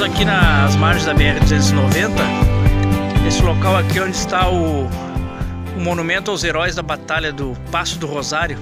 aqui nas margens da BR-290. Esse local aqui onde está o monumento aos heróis da Batalha do Passo do Rosário.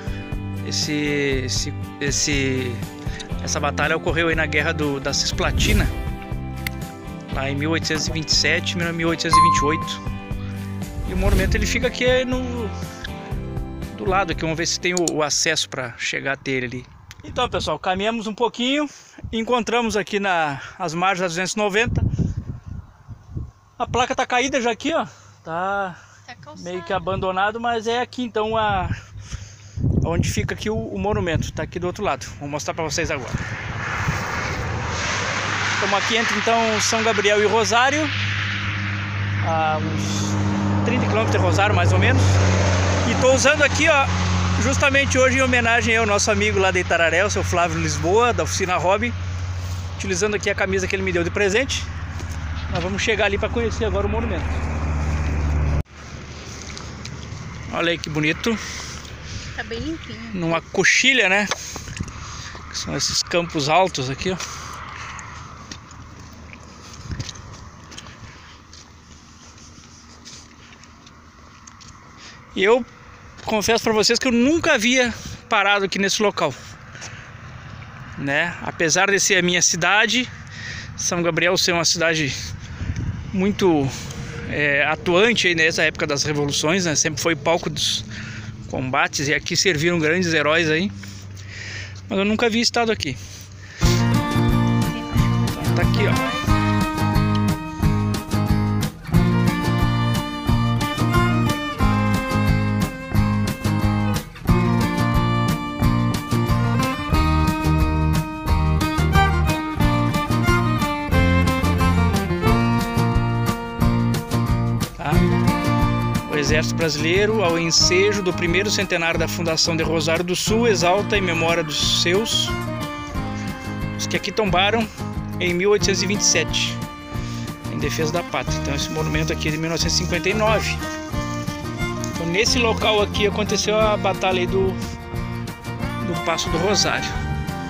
Essa batalha ocorreu aí na Guerra da Cisplatina, lá em 1827 e 1828. E o monumento ele fica aqui do lado aqui. Vamos ver se tem o acesso para chegar até ele ali. Então, pessoal, caminhamos um pouquinho, encontramos aqui as margens da 290. A placa tá caída já aqui, ó. Tá meio que abandonado, mas é aqui então onde fica aqui o monumento. Tá aqui do outro lado. Vou mostrar para vocês agora. Estamos aqui entre então São Gabriel e Rosário, a uns 30 km de Rosário mais ou menos. E tô usando aqui, ó, justamente hoje em homenagem ao nosso amigo lá de Itararé, o seu Flávio Lisboa, da oficina Hobby, utilizando aqui a camisa que ele me deu de presente. Nós vamos chegar ali para conhecer agora o monumento. Olha aí que bonito. Tá bem limpinho. Numa coxilha, né? Que são esses campos altos aqui, ó. E eu confesso para vocês que eu nunca havia parado aqui nesse local, né? Apesar de ser a minha cidade, São Gabriel ser uma cidade muito atuante aí nessa época das revoluções, né? Sempre foi palco dos combates e aqui serviram grandes heróis aí, mas eu nunca havia estado aqui. Então, tá aqui, ó. O Exército Brasileiro, ao ensejo do primeiro centenário da fundação de Rosário do Sul, exalta em memória dos seus, os que aqui tombaram em 1827, em defesa da pátria. Então esse monumento aqui é de 1959. Então, nesse local aqui aconteceu a batalha aí do Passo do Rosário.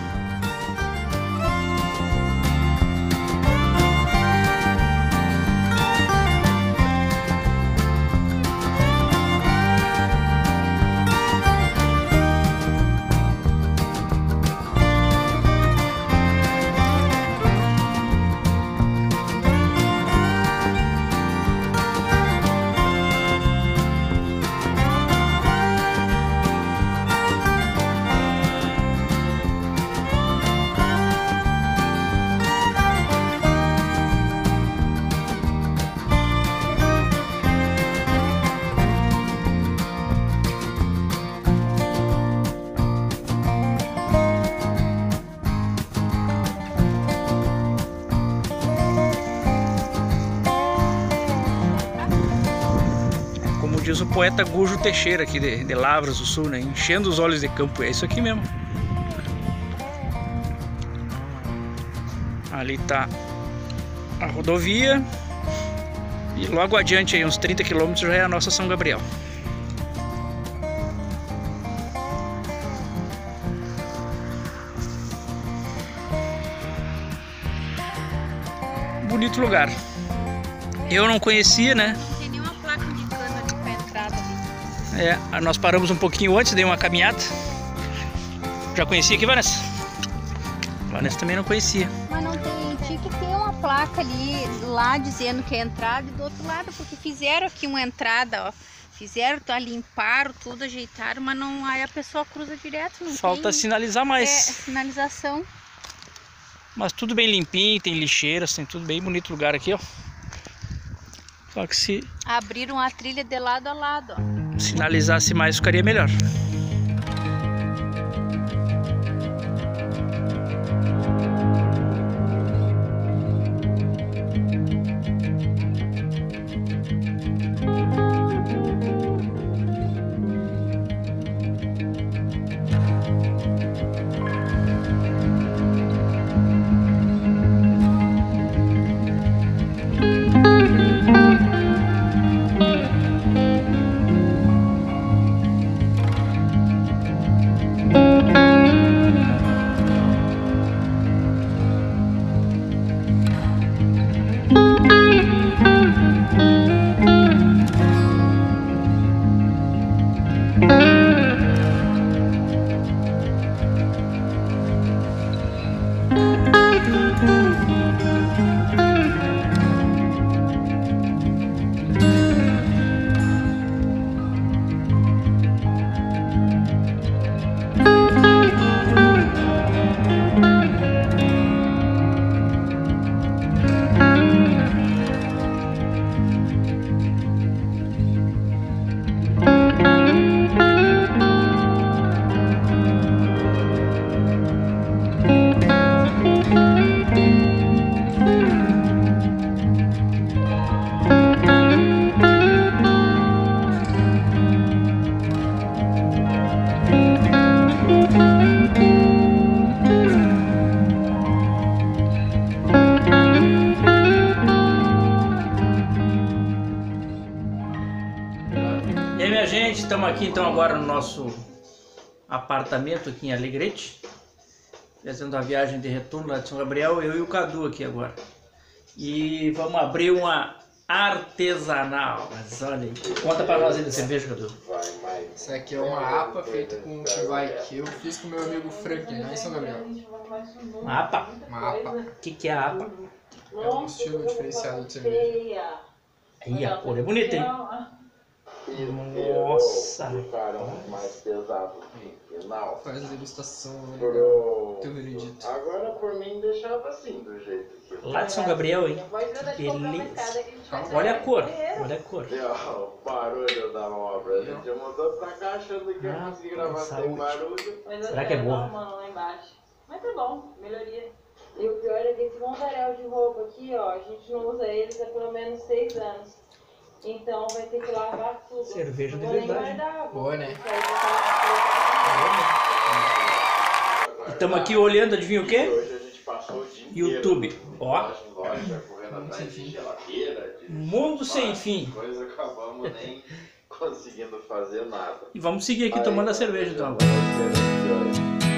Diz o poeta Gujo Teixeira aqui de Lavras do Sul, né? Enchendo os olhos de campo. É isso aqui mesmo. Ali tá a rodovia e logo adiante, aí, uns 30 km, já é a nossa São Gabriel. Bonito lugar. Eu não conhecia, né? Nós paramos um pouquinho antes, dei uma caminhada. Já conhecia aqui, Vanessa? Vanessa também não conhecia. Mas não tem, tinha que ter uma placa ali lá dizendo que é entrada e do outro lado, porque fizeram aqui uma entrada, ó. Fizeram, limparam tudo, ajeitaram, mas não, aí a pessoa cruza direto. Não falta tem, sinalizar mais. Sinalização. Mas tudo bem limpinho, tem lixeiras, tem tudo bem bonito lugar aqui, ó. Só que se abriram a trilha de lado a lado, ó. Sinalizasse mais, ficaria melhor. estamos aqui então agora no nosso apartamento aqui em Alegrete, fazendo a viagem de retorno lá de São Gabriel, eu e o Cadu aqui agora. E vamos abrir uma artesanal, mas olha aí. Conta pra nós aí da cerveja, Cadu. Isso aqui é uma APA feita com Chivai que eu fiz com meu amigo Franklin, lá em São Gabriel. Uma APA? Uma APA. O que é a APA? É um estilo diferenciado de cerveja. Aí a cor é bonita, hein? Nossa! Mais pesado final. Faz a degustação, né? Teu veredito. Agora por mim deixava assim do jeito que Lá de São Gabriel, hein? Que beleza! Olha a cor, olha a cor. o barulho da obra. A gente mudou pra cá achando que ia conseguir gravar sem barulho. Será que é boa? Lá embaixo. Mas tá bom, melhoria. E o pior é que esse montaréu de roupa aqui, ó, a gente não usa eles há pelo menos 6 anos. Então vai ter que lavar tudo. Cerveja de Não vou nem verdade. guardar água. Boa, né? Estamos aqui olhando, adivinha o quê? Hoje a gente passou o dia inteiro YouTube. Ó, loja, correndo atrás de geladeira, de mundo sem fim. coisa, acabamos nem conseguindo fazer nada. E vamos seguir aqui tomando a cerveja então agora.